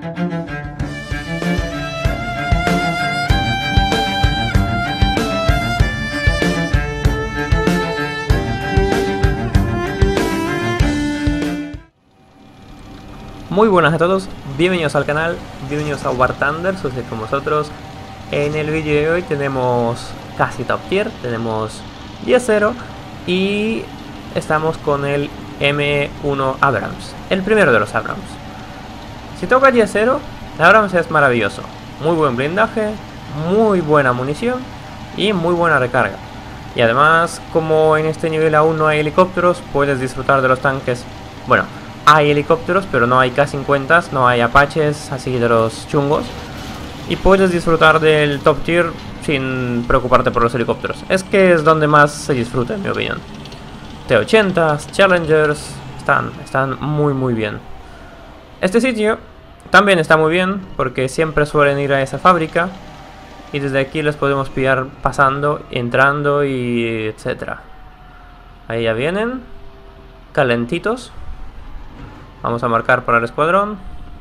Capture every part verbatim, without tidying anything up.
Muy buenas a todos, bienvenidos al canal, bienvenidos a War Thunder, soy con vosotros. En el vídeo de hoy tenemos casi top tier, tenemos diez cero y estamos con el M uno Abrams, el primero de los Abrams. Si toca diez cero, el Abrams es maravilloso, muy buen blindaje, muy buena munición y muy buena recarga. Y además, como en este nivel aún no hay helicópteros, puedes disfrutar de los tanques. Bueno, hay helicópteros, pero no hay K cincuenta, no hay Apaches, así de los chungos. Y puedes disfrutar del top tier sin preocuparte por los helicópteros. Es que es donde más se disfruta, en mi opinión. T ochenta, Challengers, están, están muy muy bien. Este sitio también está muy bien, porque siempre suelen ir a esa fábrica. Y desde aquí les podemos pillar pasando, entrando y etcétera. Ahí ya vienen, calentitos. Vamos a marcar para el escuadrón.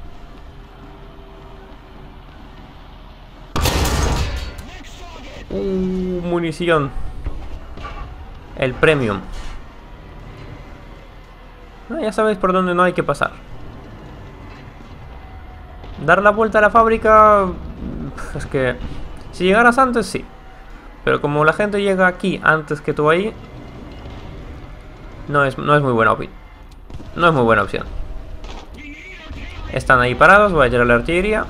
Uh, munición. El premium. Ah, ya sabéis por dónde no hay que pasar. Dar la vuelta a la fábrica. Es que si llegaras antes, sí. Pero como la gente llega aquí antes que tú ahí, no es, no es muy buena opción. No es muy buena opción. Están ahí parados, voy a tirar la artillería.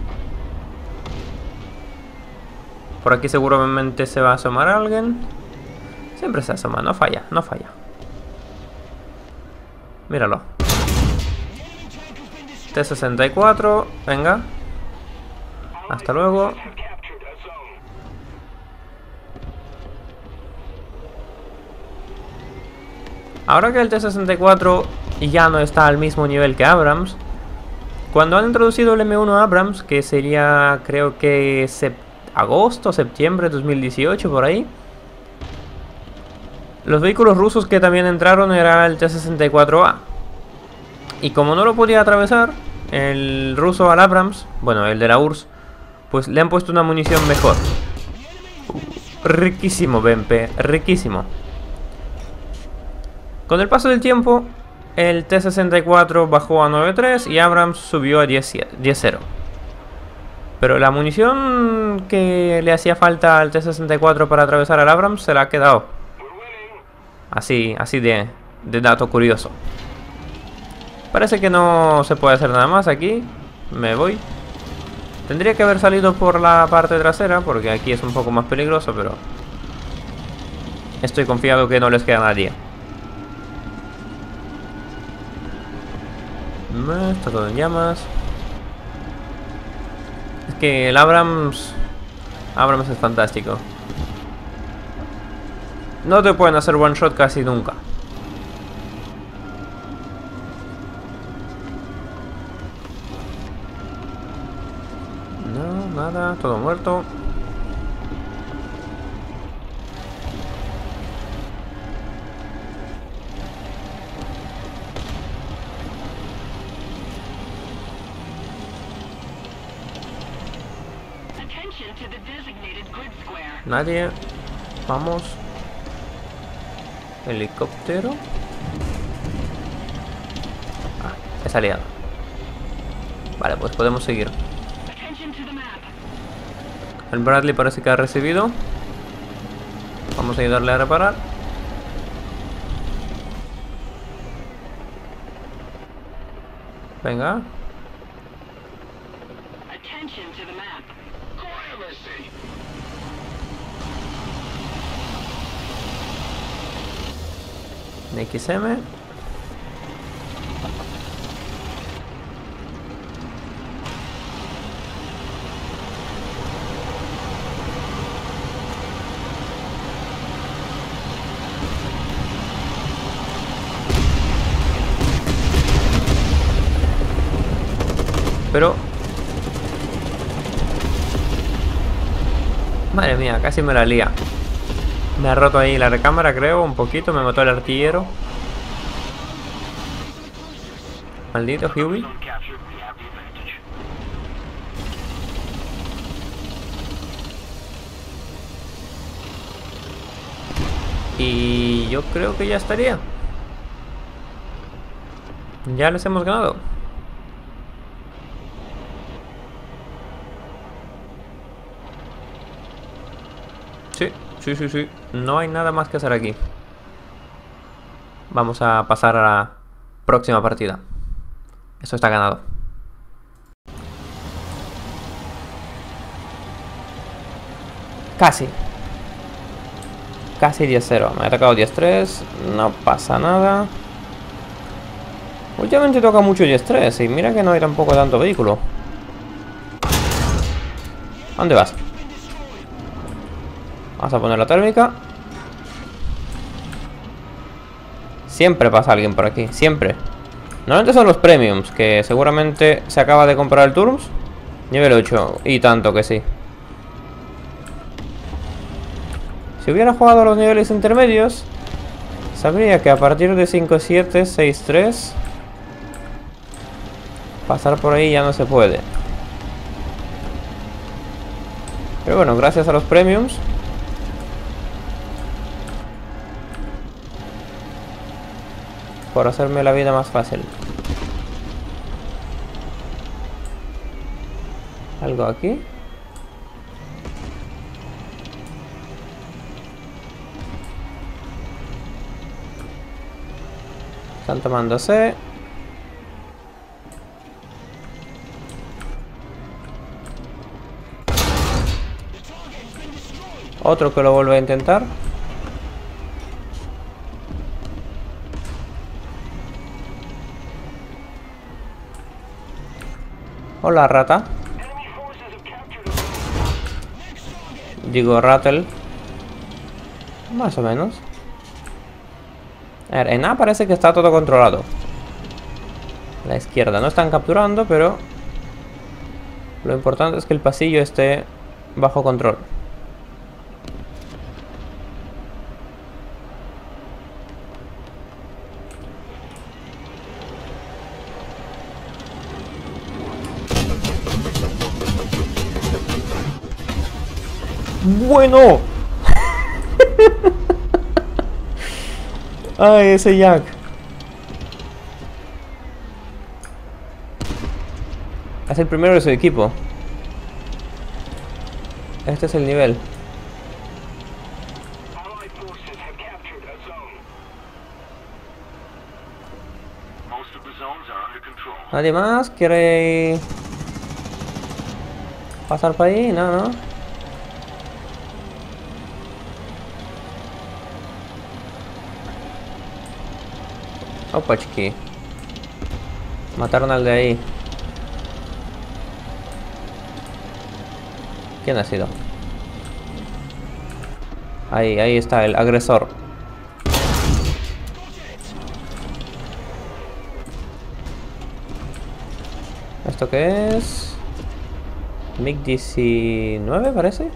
Por aquí seguramente se va a asomar alguien. Siempre se asoma, no falla, no falla. Míralo. T sesenta y cuatro, venga. Hasta luego. Ahora que el T sesenta y cuatro ya no está al mismo nivel que Abrams, cuando han introducido el M uno Abrams, que sería creo que sept agosto, septiembre de dos mil dieciocho, por ahí, los vehículos rusos que también entraron era el T sesenta y cuatro A. Y como no lo podía atravesar el ruso al Abrams, bueno, el de la U R S S, pues le han puesto una munición mejor. Riquísimo B M P, riquísimo. Con el paso del tiempo, el T sesenta y cuatro bajó a nueve tres y Abrams subió a diez cero. Pero la munición que le hacía falta al T sesenta y cuatro para atravesar al Abrams se la ha quedado. Así, así de, de dato curioso. Parece que no se puede hacer nada más aquí. Me voy. Tendría que haber salido por la parte trasera, porque aquí es un poco más peligroso, pero estoy confiado que no les queda nadie. Está todo en llamas. Es que el Abrams Abrams es fantástico. No te pueden hacer one shot casi nunca. No, nada, todo muerto. Nadie. Vamos. Helicóptero. Ah, es aliado. Vale, pues podemos seguir. El Bradley parece que ha recibido. Vamos a ayudarle a reparar. Venga. X M. Pero madre mía, casi me la lía. Me ha roto ahí la recámara, creo, un poquito. Me mató el artillero. Maldito Huey. Y yo creo que ya estaría. Ya les hemos ganado. Sí, sí, sí, sí. No hay nada más que hacer aquí. Vamos a pasar a la próxima partida. Eso está ganado. Casi. Casi diez cero. Me ha tocado diez tres. No pasa nada. Últimamente toca mucho diez tres. Y mira que no hay tampoco tanto vehículo. ¿A dónde vas? Vamos a poner la térmica. Siempre pasa alguien por aquí. Siempre. Normalmente son los premiums. Que seguramente se acaba de comprar el Turms. Nivel ocho. Y tanto que sí. Si hubiera jugado a los niveles intermedios, sabría que a partir de cinco siete, seis tres, pasar por ahí ya no se puede. Pero bueno, gracias a los premiums, por hacerme la vida más fácil. ¿Algo aquí? Están tomándose. Otro que lo vuelve a intentar. Hola, rata. Digo, Rattle. Más o menos. A ver, en A parece que está todo controlado. La izquierda no están capturando, pero lo importante es que el pasillo esté bajo control. ¡Bueno! ¡Ay, ese Jack! Es el primero de su equipo. Este es el nivel. ¿Nadie más quiere pasar por ahí? No, no. Opa, chiqui. Mataron al de ahí. ¿Quién ha sido? Ahí, ahí está el agresor. ¿Esto qué es? MiG diecinueve parece.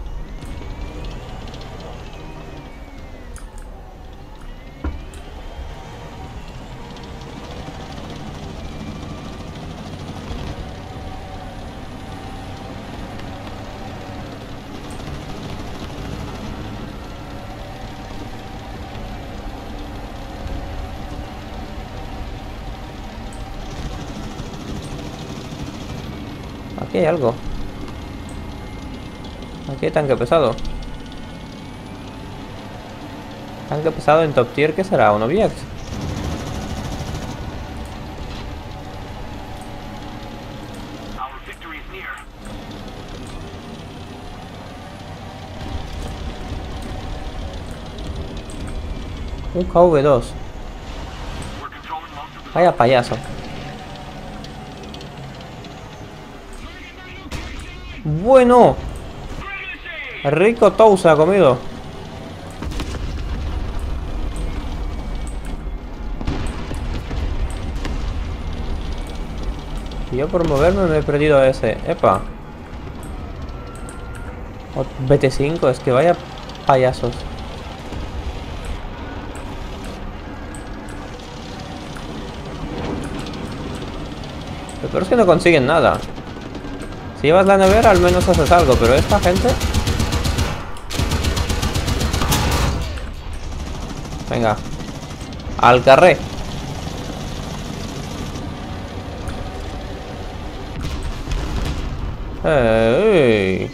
Aquí hay algo. Aquí hay tanque pesado. Tanque pesado en top tier, ¿qué será? ¿Un object? Un K V dos. Vaya payaso. Bueno. Rico Toast ha comido. Y yo por moverme me he perdido a ese. Epa. B T cinco, es que vaya payasos. Lo peor es que no consiguen nada. Si llevas la nevera al menos haces algo, pero esta gente... Venga. Al carré. ¡Ey!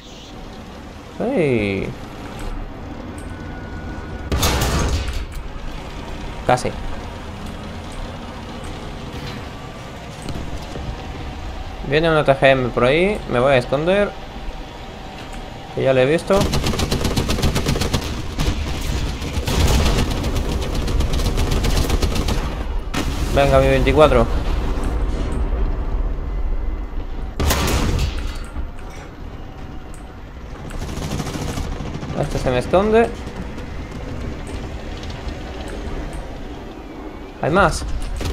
¡Ey! Casi. Viene una T G M por ahí. Me voy a esconder. Que ya lo he visto. Venga, mi veinticuatro. Este se me esconde. Hay más.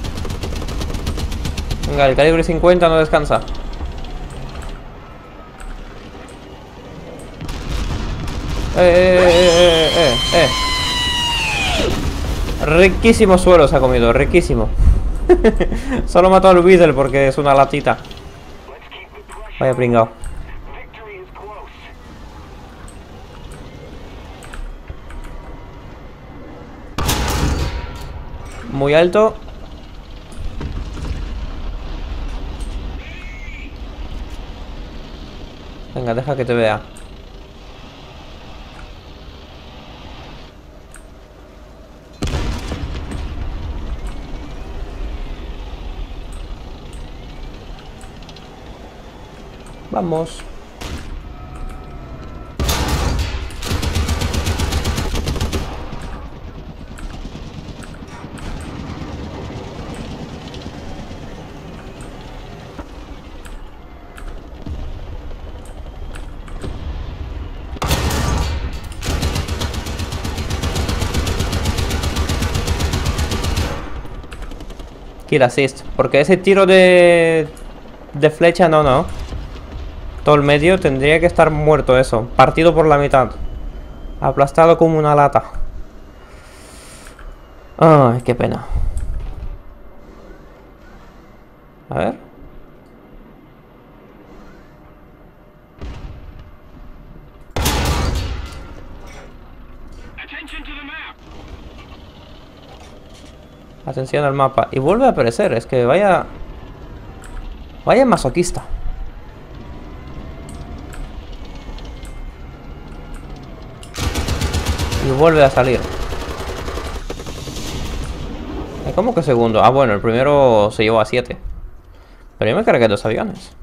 Venga, el calibre cincuenta no descansa. Eh, eh, eh, eh, eh, eh. Riquísimo suelo se ha comido, riquísimo. Solo mató al Weasel porque es una latita. Vaya pringao. Muy alto. Venga, deja que te vea. Vamos. Kill assist. Porque ese tiro de... de flecha, no, no. Todo el medio tendría que estar muerto eso. Partido por la mitad. Aplastado como una lata. Ay, qué pena. A ver. Atención al mapa. Y vuelve a aparecer. Es que vaya... Vaya masoquista. Y vuelve a salir. ¿Cómo que segundo? Ah, bueno, el primero se llevó a siete. Pero yo me cargué dos aviones.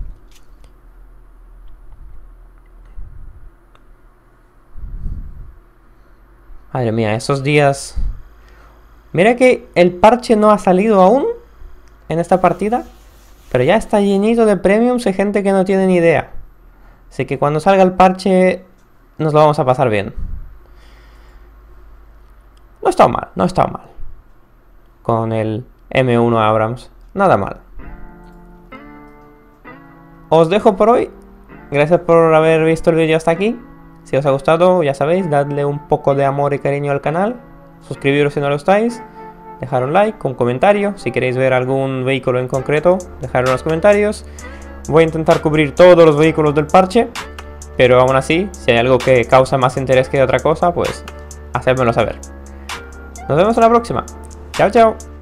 Madre mía, esos días... Mira que el parche no ha salido aún en esta partida, pero ya está llenito de premiums y gente que no tiene ni idea. Así que cuando salga el parche nos lo vamos a pasar bien. No está mal, no está mal. Con el M uno Abrams, nada mal. Os dejo por hoy. Gracias por haber visto el vídeo hasta aquí. Si os ha gustado, ya sabéis, dadle un poco de amor y cariño al canal. Suscribiros si no lo estáis. Dejar un like, un comentario. Si queréis ver algún vehículo en concreto, dejadlo en los comentarios. Voy a intentar cubrir todos los vehículos del parche. Pero aún así, si hay algo que causa más interés que otra cosa, pues hacedmelo saber. Nos vemos en la próxima. Chao, chao.